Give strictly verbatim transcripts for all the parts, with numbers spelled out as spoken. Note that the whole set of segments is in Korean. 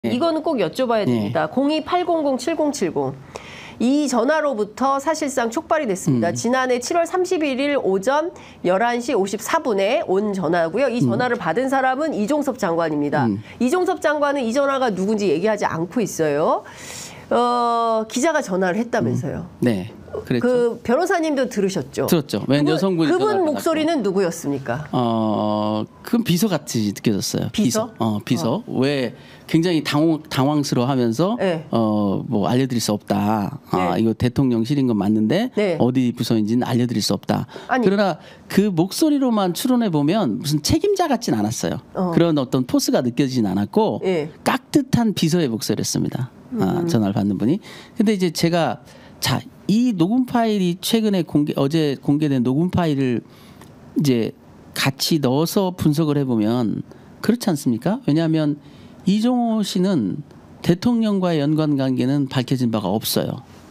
이거는 꼭 여쭤봐야 됩니다. 네. 공이 팔공공 칠공칠공. 이 전화로부터 사실상 촉발이 됐습니다. 음. 지난해 칠월 삼십일일 오전 열한 시 오십사 분에 온 전화고요. 이 전화를 음. 받은 사람은 이종섭 장관입니다. 음. 이종섭 장관은 이 전화가 누군지 얘기하지 않고 있어요. 어, 기자가 전화를 했다면서요. 음. 네. 그랬죠. 그 변호사님도 들으셨죠? 들었죠. 웬 여성분이 그분 목소리는 갖고. 누구였습니까? 어, 그건 비서 같이 느껴졌어요. 비서? 비서. 어, 비서. 어. 왜 굉장히 당황, 당황스러워하면서 네. 어, 뭐 알려드릴 수 없다. 네. 아, 이거 대통령실인 건 맞는데 네. 어디 부서인지는 알려드릴 수 없다. 아니. 그러나 그 목소리로만 추론해 보면 무슨 책임자 같진 않았어요. 어. 그런 어떤 포스가 느껴지진 않았고 네. 깍듯한 비서의 목소리였습니다. 음. 아, 전화를 받는 분이. 근데 이제 제가 자, 이 녹음 파일이 최근에 공개, 어제 공개된 녹음 파일을 이제 같이 넣어서 분석을 해보면 그렇지 않습니까? 왜냐하면 이종호 씨는 대통령과의 연관 관계는 밝혀진 바가 없어요.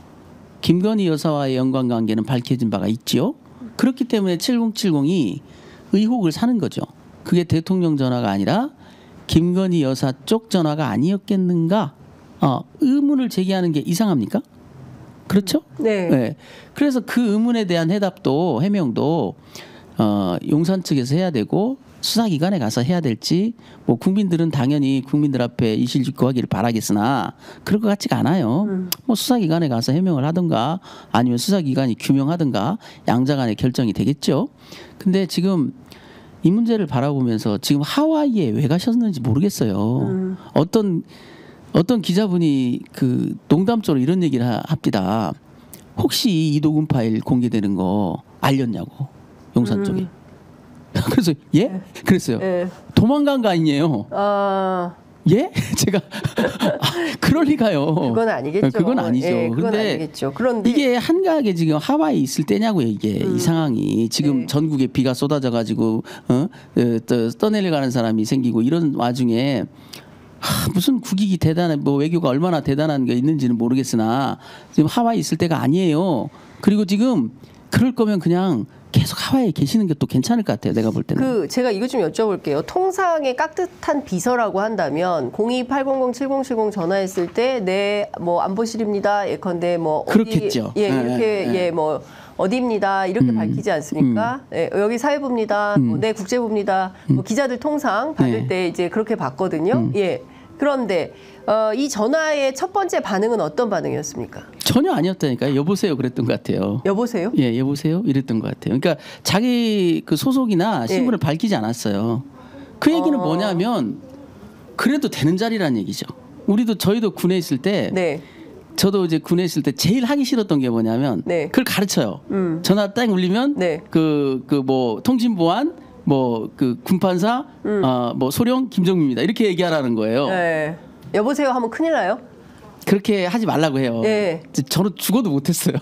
김건희 여사와의 연관 관계는 밝혀진 바가 있지요. 그렇기 때문에 칠공칠공이 의혹을 사는 거죠. 그게 대통령 전화가 아니라 김건희 여사 쪽 전화가 아니었겠는가? 어, 의문을 제기하는 게 이상합니까? 그렇죠? 네. 네. 그래서 그 의문에 대한 해답도 해명도 어, 용산 측에서 해야 되고 수사기관에 가서 해야 될지 뭐 국민들은 당연히 국민들 앞에 이실직고하기를 바라겠으나 그럴 것 같지가 않아요. 음. 뭐 수사기관에 가서 해명을 하든가 아니면 수사기관이 규명하든가 양자간의 결정이 되겠죠. 근데 지금 이 문제를 바라보면서 지금 하와이에 왜 가셨는지 모르겠어요. 음. 어떤 어떤 기자분이 그 농담적으로 이런 얘기를 합니다. 혹시 이 녹음 파일 공개되는 거 알렸냐고 용산 쪽에. 음. 그래서 예? 네. 그랬어요. 네. 도망간 거 아니에요. 어... 예? 제가 아, 그럴 리가요. 그건 아니겠죠. 그건 아니죠. 예, 그건 그런데 아니겠죠. 그런데 이게 한가하게 지금 하와이에 있을 때냐고요. 이게 음. 이 상황이 지금 네. 전국에 비가 쏟아져 가지고 어? 또 떠내려가는 사람이 생기고 이런 와중에 하, 무슨 국익이 대단한 뭐 외교가 얼마나 대단한 게 있는지는 모르겠으나 지금 하와이 있을 때가 아니에요. 그리고 지금 그럴 거면 그냥 계속 하와이에 계시는 게 또 괜찮을 것 같아요. 내가 볼 때는. 그 제가 이거 좀 여쭤볼게요. 통상의 깍듯한 비서라고 한다면 공이 팔공공 칠공칠공 전화했을 때 네 뭐 안보실입니다. 예컨대 뭐 어디 그렇겠죠. 예 이렇게 네, 네. 예 뭐 어디입니다. 이렇게 음, 밝히지 않습니까? 음. 예, 여기 사회부입니다. 음. 뭐, 네 국제부입니다. 음. 뭐 기자들 통상 받을 네. 때 이제 그렇게 받거든요. 음. 예. 그런데 어, 이 전화의 첫 번째 반응은 어떤 반응이었습니까? 전혀 아니었다니까요. 여보세요 그랬던 것 같아요. 여보세요? 예, 여보세요 이랬던 것 같아요. 그러니까 자기 그 소속이나 신분을 예. 밝히지 않았어요. 그 얘기는 어... 뭐냐면 그래도 되는 자리라는 얘기죠. 우리도 저희도 군에 있을 때 네. 저도 이제 군에 있을 때 제일 하기 싫었던 게 뭐냐면 네. 그걸 가르쳐요. 음. 전화 딱 울리면 네. 그 그 뭐 통신보안 뭐 그 군판사 음. 어, 뭐 소령 김정민입니다. 이렇게 얘기하라는 거예요. 네. 여보세요 하면 큰일 나요? 그렇게 하지 말라고 해요. 네. 저는 죽어도 못했어요.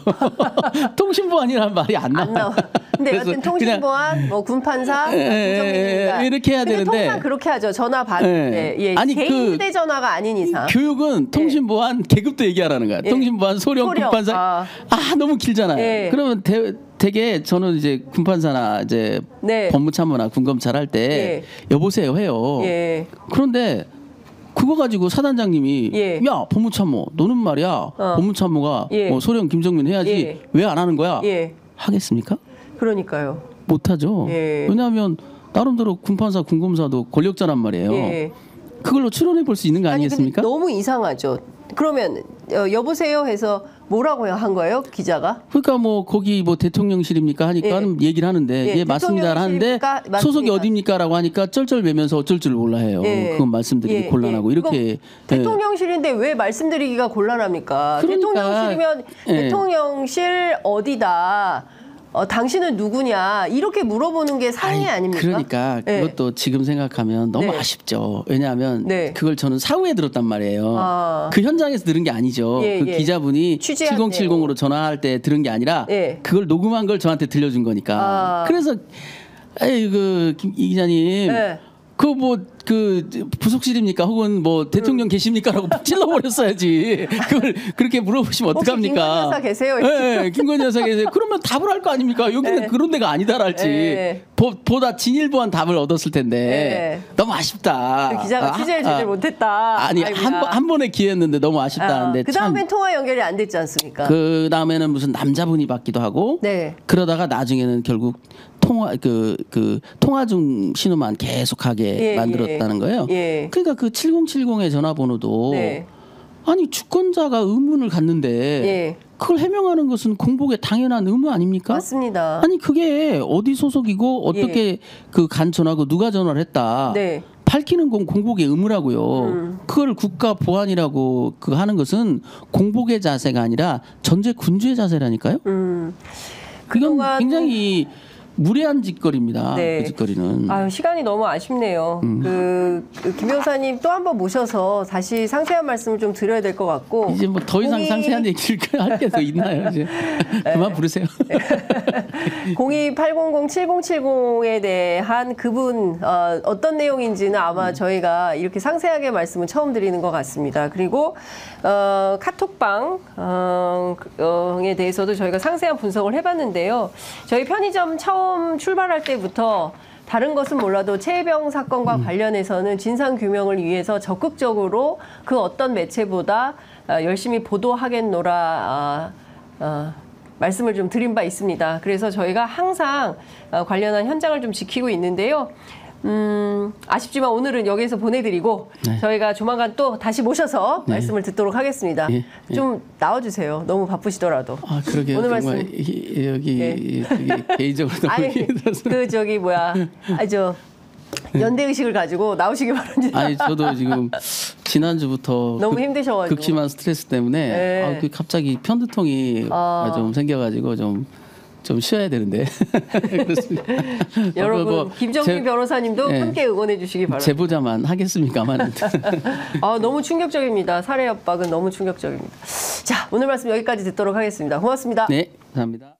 통신보안이라는 말이 안 나와요. 안 나와. 근데 여튼 통신보안, 뭐 군판사, 김정민입니다. 이렇게 해야 되는데 통상 그렇게 하죠. 전화 받을 때. 예. 아니 개인 그 휴대전화가 아닌 이상. 교육은 통신보안 예. 계급도 얘기하라는 거야. 예. 통신보안, 소령, 소령. 군판사. 아, 아 너무 길잖아요. 예. 그러면 대, 되게 저는 이제 군판사나 이제 네. 법무참모나 군검찰 할 때 예. 여보세요 해요. 예. 그런데 그거 가지고 사단장님이 예. 야 법무참모 너는 말이야 어. 법무참모가 예. 뭐 소령 김정민 해야지 예. 왜 안 하는 거야? 예. 하겠습니까? 그러니까요. 못하죠. 예. 왜냐하면 나름대로 군판사 군검사도 권력자란 말이에요. 예. 그걸로 추론해 볼 수 있는 거 아니, 아니겠습니까? 근데 너무 이상하죠. 그러면 어, 여보세요 해서 뭐라고 한 거예요 기자가? 그러니까 뭐 거기 뭐 대통령실입니까 하니까 예. 얘기를 하는데 예, 예 맞습니다 하는데 맞습니다. 소속이 어디입니까라고 하니까 쩔쩔매면서 어쩔 줄 몰라 해요. 예. 그건 말씀드리기 예. 곤란하고 예. 이렇게 대통령실인데 왜 말씀드리기가 곤란합니까? 그러니까, 대통령실이면 예. 대통령실 어디다. 어, 당신은 누구냐 이렇게 물어보는 게 상의 아니, 아닙니까? 그러니까 네. 그것도 지금 생각하면 너무 네. 아쉽죠. 왜냐하면 네. 그걸 저는 사후에 들었단 말이에요. 아. 그 현장에서 들은 게 아니죠. 예, 그 예. 기자분이 칠공칠공으로 전화할 때 들은 게 아니라 예. 그걸 녹음한 걸 저한테 들려준 거니까. 아. 그래서 에이 그 김 이 기자님 네. 그 뭐 그 부속실입니까? 혹은 뭐 대통령 음. 계십니까?라고 찔러버렸어야지. 그걸 그렇게 물어보시면 어떡합니까? 김건희 여사 계세요? 네, 김건희 여사 계세요. 그러면 답을 할 거 아닙니까? 여기는 네. 그런 데가 아니다랄지. 네. 보, 보다 진일보한 답을 얻었을 텐데 네. 너무 아쉽다. 그 기자가 취재해 주질 아, 못했다. 아니 한, 한 번의 기회였는데 너무 아쉽다는데. 아, 그 다음엔 통화 연결이 안 됐지 않습니까? 그 다음에는 무슨 남자분이 받기도 하고. 네. 그러다가 나중에는 결국 통화 그, 그 통화 중 신호만 계속하게 예, 만들었다는 거예요. 예. 그러니까 그 칠공칠공의 전화번호도 네. 아니 주권자가 의문을 갖는데 예. 그걸 해명하는 것은 공복의 당연한 의무 아닙니까? 맞습니다. 아니 그게 어디 소속이고 어떻게 예. 그 간 전화고 누가 전화를 했다. 네. 밝히는 건 공복의 의무라고요. 음. 그걸 국가 보안이라고 그 하는 것은 공복의 자세가 아니라 전제 군주의 자세라니까요. 음. 그건 굉장히 무례한 짓거리입니다. 네. 그 짓거리는. 아유, 시간이 너무 아쉽네요. 음. 그, 그 김 변호사님 또 한 번 모셔서 다시 상세한 말씀을 좀 드려야 될 것 같고. 이제 뭐 더 이상 공이... 상세한 얘기를 할 게 더 있나요? 이제 네. 그만 부르세요. 공이 팔공공 칠공칠공에 대한 그분 어, 어떤 내용인지는 아마 음. 저희가 이렇게 상세하게 말씀을 처음 드리는 것 같습니다. 그리고 어, 카톡방에 어, 대해서도 저희가 상세한 분석을 해봤는데요. 저희 편의점 처음 처음 출발할 때부터 다른 것은 몰라도 최혜병 사건과 음. 관련해서는 진상규명을 위해서 적극적으로 그 어떤 매체보다 열심히 보도하겠노라 어, 어, 말씀을 좀 드린 바 있습니다. 그래서 저희가 항상 관련한 현장을 좀 지키고 있는데요. 음, 아쉽지만 오늘은 여기에서 보내드리고 네. 저희가 조만간 또 다시 모셔서 네. 말씀을 듣도록 하겠습니다. 예, 예. 좀 나와주세요. 너무 바쁘시더라도. 아, 그러게요. 오늘 말씀 여기 예. 개인적으로 너무 아니, 그 저기 뭐야, 아저 연대 의식을 가지고 나오시기 바랍니다. 아니 저도 지금 지난주부터 너무 힘드셔가지고 극심한 스트레스 때문에 네. 아, 그 갑자기 편두통이 아. 좀 생겨가지고 좀. 좀 쉬어야 되는데. 그렇습니다. 여러분 뭐, 김정민 제, 변호사님도 네, 함께 응원해 주시기 바랍니다. 제보자만 하겠습니까만. 아, 너무 충격적입니다. 살해 협박은 너무 충격적입니다. 자, 오늘 말씀 여기까지 듣도록 하겠습니다. 고맙습니다. 네, 감사합니다.